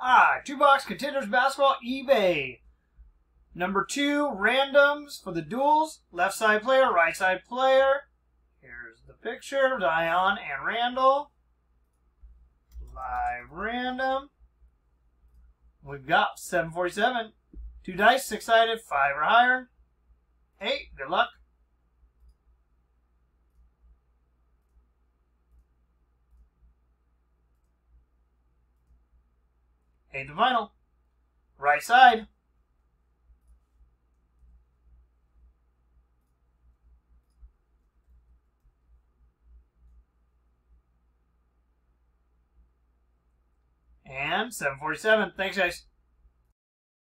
2-box Contenders Basketball eBay. Number 2, randoms for the duels. Left side player, right side player. Here's the picture, Dion and Randall. Live random. We've got 747. 2 dice, 6-sided, 5 or higher. Hey, good luck. Hey, the final. Right side. And 747. Thanks, guys.